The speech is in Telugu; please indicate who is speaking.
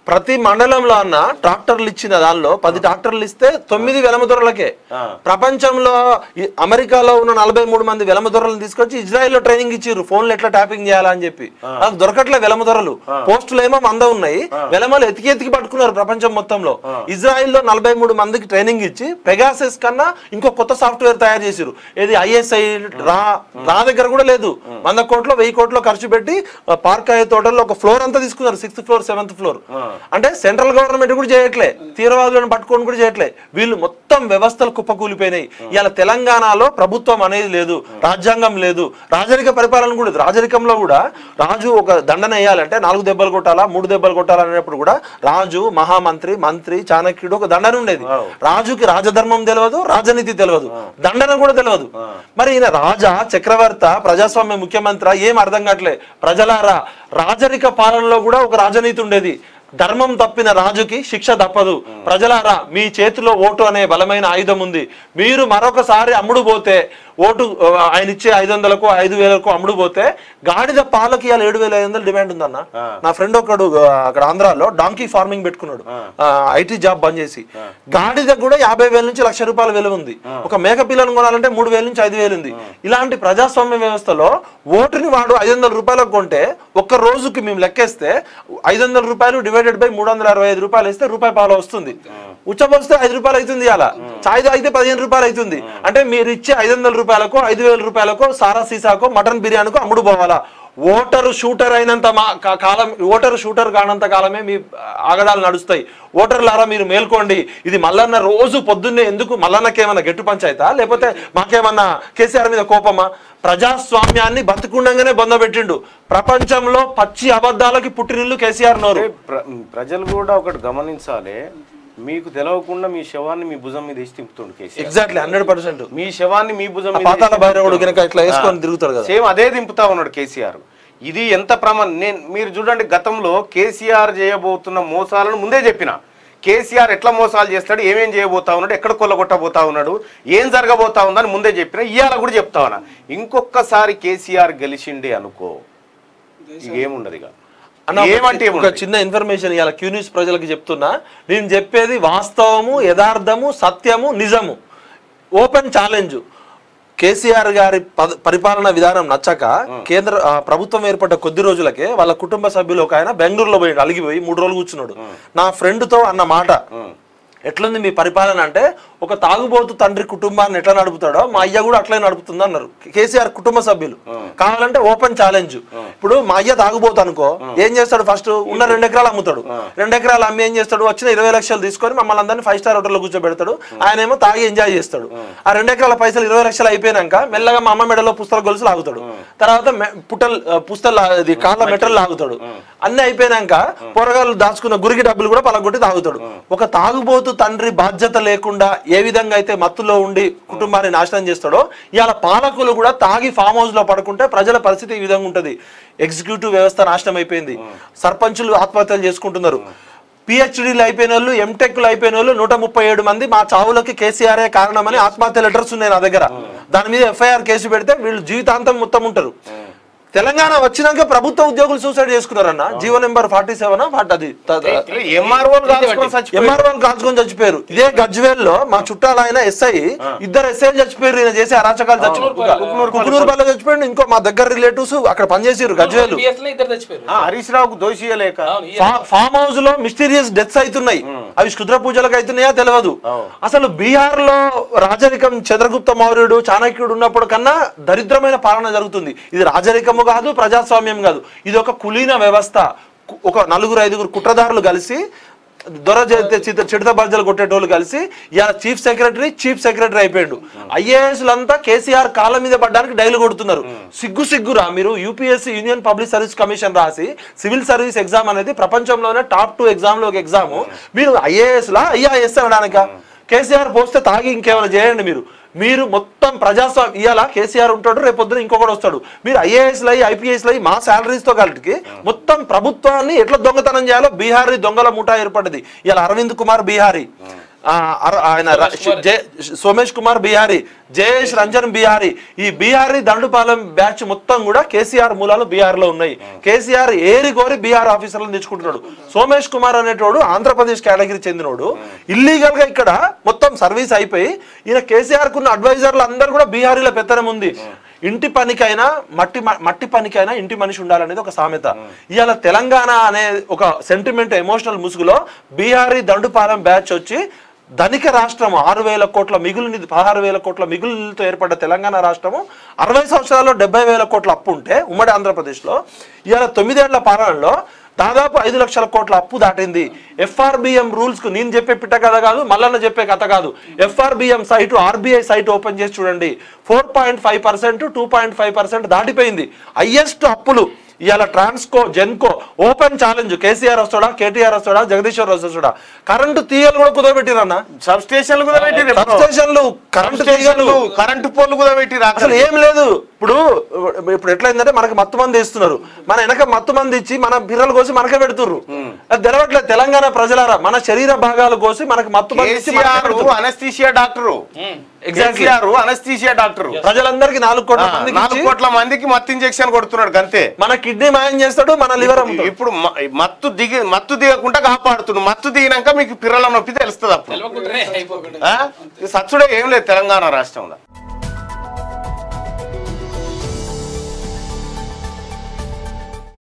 Speaker 1: ప్రతి మండలంలో అన్న ట్రాక్టర్లు ఇచ్చిన దానిలో 10 ట్రాక్టర్లు ఇస్తే 9 వెలమదొరలకే. ప్రపంచంలో అమెరికాలో ఉన్న 43 మంది వెలమదొరలను తీసుకొచ్చి ఇజ్రాయెల్లో ట్రైనింగ్ ఇచ్చిర్రు ఫోన్లు ఎట్లా ట్యాపింగ్ చేయాలని చెప్పి. నాకు దొరకట్లే వెలమదొరలు, పోస్టులు ఏమో 100 ఉన్నాయి, వెలమలు ఎతికి పట్టుకున్నారు ప్రపంచం మొత్తంలో. ఇజ్రాయెల్లో 43 మందికి ట్రైనింగ్ ఇచ్చి పెగాసస్ కన్నా ఇంకో కొత్త సాఫ్ట్వేర్ తయారు చేసిరు. ఏది ISI రా దగ్గర కూడా లేదు. 100 కోట్లు 1000 కోట్లు ఖర్చు పెట్టి పార్క్ అయ్యే తోటల్లో ఒక ఫ్లోర్ అంతా తీసుకున్నారు, 6th ఫ్లోర్ 7th ఫ్లోర్. అంటే సెంట్రల్ గవర్నమెంట్ కూడా చేయట్లే, తీవ్రవాదులను పట్టుకొని కూడా చేయట్లే. వీళ్ళు మొత్తం వ్యవస్థలు కుప్పకూలిపోయినాయి. ఇవాళ తెలంగాణలో ప్రభుత్వం అనేది లేదు, రాజ్యాంగం లేదు, రాజరిక పరిపాలన కూడా లేదు. రాజరికంలో కూడా రాజు ఒక దండన వేయాలంటే 4 దెబ్బలు కొట్టాలా 3 దెబ్బలు కొట్టాలా అనేప్పుడు కూడా రాజు, మహామంత్రి, మంత్రి, చాణక్యుడు ఒక దండన ఉండేది. రాజుకి రాజధర్మం తెలియదు, రాజనీతి తెలియదు, దండన కూడా తెలియదు. మరి ఈయన రాజా, చక్రవర్త, ప్రజాస్వామ్య ముఖ్యమంత్రి ఏం అర్థం కావట్లే. ప్రజలారా, రాజరిక పాలనలో కూడా ఒక రాజనీతి ఉండేది. ధర్మం తప్పిన రాజుకి శిక్ష తప్పదు. ప్రజలారా, మీ చేతిలో ఓటు అనే బలమైన ఆయుధం ఉంది. మీరు మరొకసారి అమ్ముడు పోతే, ఓటు ఆయన ఇచ్చే 500కు 5000కు అమ్ముడు పోతే గాడిద పాలకి 7500 డిమాండ్ ఉందన్న. నా ఫ్రెండ్ ఒకడు అక్కడ ఆంధ్రాలో డాంకీ ఫార్మింగ్ పెట్టుకున్నాడు, IT జాబ్ బంద్ చేసి. గాడిద కూడా 50,000 నుంచి ₹1,00,000 విలువ ఉంది. ఒక మేక పిల్లను కొనాలంటే 3,000 నుంచి 5,000 ఉంది. ఇలాంటి ప్రజాస్వామ్య వ్యవస్థలో ఓటుని వాడు ₹500 కొంటే ఒక్క రోజుకి మేము లెక్కేస్తే ₹500 డివైడెడ్ బై 365 వేస్తే ₹1.5 వస్తుంది. ఉచ్చబోస్తే ₹5 అవుతుంది. అలా చాయ్ తాగితే ₹15 అవుతుంది. అంటే మీరు ఇచ్చే ₹500 ₹5,000 సారా సీసాకో మటన్ బిర్యానీకో అమ్ముడు పోవాలా? ఓటరు షూటర్ అయినంత కాలం, ఓటరు షూటర్ కానంత కాలమే మీ ఆగడాలు నడుస్తాయి. ఓటర్లారా, మీరు మేల్కోండి. ఇది మల్లన్న రోజు పొద్దున్నే ఎందుకు, మల్లన్నకేమన్నా గెట్టు పంచాయతా లేకపోతే మాకేమన్నా కేసీఆర్ మీద కోపమా? ప్రజాస్వామ్యాన్ని బతుకుండగానే బొందబెట్టిండు. ప్రపంచంలో పచ్చి అబద్ధాలకి పుట్టినిల్లు కేసీఆర్ నోరు.
Speaker 2: ప్రజలు కూడా ఒకటి గమనించాలి, మీకు తెలవకుండా మీ శవాన్ని మీ భుజం మీద వేసి తిప్పుతుండు కేసీఆర్.
Speaker 1: ఎగ్జాక్ట్లీ 100%.
Speaker 2: మీ శవాన్ని మీ భుజం మీద
Speaker 1: పాతాళ భైరవుడు కనుక ఇట్లా వేసుకొని తిరుగుతాడు కదా,
Speaker 2: సేమ్ అదే దింపుతా ఉన్నాడు కేసీఆర్. ఇది ఎంత మీరు చూడండి, గతంలో కేసీఆర్ చేయబోతున్న మోసాలను ముందే చెప్పిన. కేసీఆర్ ఎట్లా మోసాలు చేస్తాడు, ఏమేం చేయబోతా ఉన్నాడు, ఎక్కడ కొల్లగొట్టబోతా ఉన్నాడు, ఏం జరగబోతా ఉందని ముందే చెప్పిన. ఇవాళ కూడా చెప్తా ఉన్నా, ఇంకొకసారి కేసీఆర్ గెలిచిండే అనుకో, ఏముండదు ఇక.
Speaker 1: ఒక చిన్న ఇన్ఫర్మేషన్ ఇవాళ క్యూ న్యూస్ ప్రజలకు చెప్తున్నా. నేను చెప్పేది వాస్తవము, యథార్థము, సత్యము, నిజము. Open challenge. కేసీఆర్ గారి పరిపాలన విధానం నచ్చక కేంద్ర ప్రభుత్వం ఏర్పడ్డ కొద్ది రోజులకే వాళ్ళ కుటుంబ సభ్యులు ఒక ఆయన బెంగళూరులో పోయి అలిగిపోయి 3 రోజులు కూర్చున్నాడు. నా ఫ్రెండ్ తో అన్న మాట, ఎట్లుంది మీ పరిపాలన అంటే, ఒక తాగుబోతు తండ్రి కుటుంబాన్ని ఎట్లా నడుపుతాడో మా అయ్య కూడా అట్లే నడుపుతుంది అన్నారు కేసీఆర్ కుటుంబ సభ్యులు. కావాలంటే ఓపెన్ ఛాలెంజ్. ఇప్పుడు మా అయ్య తాగుబోతు అనుకో, ఏం చేస్తాడు? ఫస్ట్ ఉన్న 2 ఎకరాలు అమ్ముతాడు. 2 ఎకరాలు అమ్మి ఏం చేస్తాడు? వచ్చిన 20 లక్షలు తీసుకొని మమ్మల్ని అందరినీ 5 స్టార్ హోటల్లో కూర్చోబెడతాడు. ఆయన ఏమో తాగి ఎంజాయ్ చేస్తాడు. ఆ 2 ఎకరాల పైసలు 20 లక్షలు అయిపోయినాక మెల్లగా మా అమ్మ మెడలో పుస్తల గొలుసు లాగుతాడు. తర్వాత పుస్తల కాళ్ళ మెటల్ లాగుతాడు. అన్ని అయిపోయినాక పొరగాళ్ళు దాచుకున్న గురికి డబ్బులు కూడా పలగొట్టి తాగుతాడు. ఒక తాగుబోతు తండ్రి బాధ్యత లేకుండా ఏ విధంగా అయితే మత్తులో ఉండి కుటుంబాన్ని నాశనం చేస్తాడో, ఇవాళ పాలకులు కూడా తాగి ఫామ్ హౌస్ లో పడుకుంటే ప్రజల పరిస్థితి ఈ విధంగా ఉంటది. ఎగ్జిక్యూటివ్ వ్యవస్థ నాశనం అయిపోయింది. సర్పంచులు ఆత్మహత్యలు చేసుకుంటున్నారు. PhDలు అయిపోయిన వాళ్ళు, MTechలు అయిపోయిన వాళ్ళు 137 మంది మా చావులకి కేసీఆరే కారణమని ఆత్మహత్య లెటర్స్ ఉన్నాయి నా దగ్గర. దాని మీద FIR కేసు పెడితే వీళ్ళు జీవితాంతం మొత్తం ఉంటారు. తెలంగాణ వచ్చినాక ప్రభుత్వ ఉద్యోగులు సూసైడ్ చేసుకున్నారన్న. జీవో నెంబర్ 47 అది ఎంఆర్ఓలు కాల్చుకొని చచ్చిపోయారు. ఇదే గజ్వేల్లో మా చుట్టాలు ఆయన SI, 2 SIలు చచ్చిపోయారు. ఈయన చేసే అరాచకాలు కుకునూరుపల్లి చచ్చిపోయాడు. ఇంకో మా దగ్గర రిలేటివ్స్ అక్కడ పనిచేసారు గజ్వేల్.
Speaker 2: హరీష్ రావుకు దోషియలేక
Speaker 1: ఫామ్ హౌస్ లో మిస్టీరియస్ డెత్స్ అవుతున్నాయి. అవి క్షుద్ర పూజలకు అవుతున్నాయా తెలియదు. అసలు బీహార్ లో రాజరికం చంద్రగుప్త మౌర్యుడు, చాణక్యుడు ఉన్నప్పుడు కన్నా దరిద్రమైన పాలన జరుగుతుంది. ఇది రాజరికము కాదు, ప్రజాస్వామ్యం కాదు. ఇది ఒక కులీన వ్యవస్థ. ఒక 4-5 కుట్రదారులు కలిసి, దొర చిడత బర్జలు కొట్టేటోళ్ళు కలిసి ఇలా చీఫ్ సెక్రటరీ అయిపోయాడు. IASలంతా కేసీఆర్ కాళ్ళ మీద పడ్డానికి డైలు కొడుతున్నారు. సిగ్గురా మీరు. UPSC union public service commission రాసి సివిల్ సర్వీస్ ఎగ్జామ్ అనేది ప్రపంచంలోనే టాప్ 2 ఎగ్జామ్ లో ఒక ఎగ్జామ్. మీరు IAS అనడానిక? కేసీఆర్ పోస్తే తాగి ఇంకేమైనా చేయండి. మీరు మొత్తం ప్రజాస్వామ్యం. ఇవాళ కేసీఆర్ ఉంటాడు, రేపొద్దున ఇంకొకటి వస్తాడు. మీరు IASలు IPSలు మా శాలరీస్ తో కలిపి మొత్తం ప్రభుత్వాన్ని ఎట్లా దొంగతనం చేయాలో బీహారీ దొంగల ముఠా ఏర్పడింది. ఇవాళ అరవింద్ కుమార్ బీహారీ, ఆయన సోమేష్ కుమార్ బిహారీ, జయేష్ రంజన్ బిహారీ, ఈ బిహారీ దండుపాలెం బ్యాచ్ మొత్తం కూడా కేసీఆర్ మూలాలు బీహార్ లో ఉన్నాయి. కేసీఆర్ ఏరి కోరి బీహార్ ఆఫీసర్లను తెచ్చుకుంటున్నాడు. సోమేష్ కుమార్ అనేటోడు ఆంధ్రప్రదేశ్ కేటగిరీ చెందినోడు, ఇల్లీగల్ గా ఇక్కడ మొత్తం సర్వీస్ అయిపోయి ఈయన కేసీఆర్ కున్న అడ్వైజర్లు అందరూ కూడా బీహారీలో పెత్తనం ఉంది. ఇంటి పనికైనా మట్టి పనికైనా ఇంటి మనిషి ఉండాలనేది ఒక సామెత. ఇవాళ తెలంగాణ అనే ఒక సెంటిమెంట్ ఎమోషనల్ ముసుగులో బీహారీ దండుపాలెం బ్యాచ్ వచ్చి ధనిక రాష్ట్రం 6,000 కోట్ల మిగులు నిధి 16,000 కోట్ల మిగులుతో ఏర్పడ్డ తెలంగాణ రాష్ట్రము 60 సంవత్సరాల్లో 70,000 కోట్ల అప్పు ఉంటే ఉమ్మడి ఆంధ్రప్రదేశ్లో ఇవాళ 9 ఏళ్ల పాలనలో దాదాపు 5 లక్షల కోట్ల అప్పు దాటింది. FRBM రూల్స్ కు నేను చెప్పే పిట్ట కథ కాదు, మల్లన్న చెప్పే కథ కాదు. FRBM site RBI site open చేసి చూడండి, 4.5% 2.5% దాటిపోయింది. హైయెస్ట్ అప్పులు ఇవాళ ట్రాన్స్కో జెన్కో ఓపెన్ ఛాలెంజ్. కేసీఆర్ వస్తాడా, KTR వస్తాడా, జగదీశ్వర్ వస్తాడా? కరెంటు తీగలు కూడా కుదరబెట్టిరన్న,
Speaker 2: సబ్ స్టేషన్లు కుదరబెట్టిరు,
Speaker 1: సబ్ స్టేషన్లు కరెంటు తీగలు
Speaker 2: కరెంటు పోల్లు కుదరబెట్టిరు.
Speaker 1: అసలు ఏం లేదు. ఇప్పుడు ఎట్లయిందంటే మనకి మత్తు మంది ఇస్తున్నారు, మన వెనక మత్తు మంది ఇచ్చి మన బిర్రలు కోసి మనకే పెడుతుర్రు. అది తెలవట్లేదు. తెలంగాణ ప్రజలారా, మన శరీర భాగాలు కోసి మనకి మత్తు మంది ఇచ్చి
Speaker 2: అనస్థీషియా డాక్టరు, అనస్థీషియా డాక్టర్
Speaker 1: ప్రజలందరికీ 4
Speaker 2: కోట్ల మందికి మత్తు ఇంజెక్షన్ కొడుతున్నాడు అంతే.
Speaker 1: మన కిడ్నీ మాయం చేస్తాడు, మన లివర్ అమ్ముతాడు.
Speaker 2: ఇప్పుడు మత్తు దిగకుండా కాపాడుతున్నాడు. మత్తు దిగినాక మీకు పిర్రల నొప్పి తెలుస్తుంది. అప్పుడు సచ్చుడే ఏం లేదు తెలంగాణ రాష్ట్రంలో.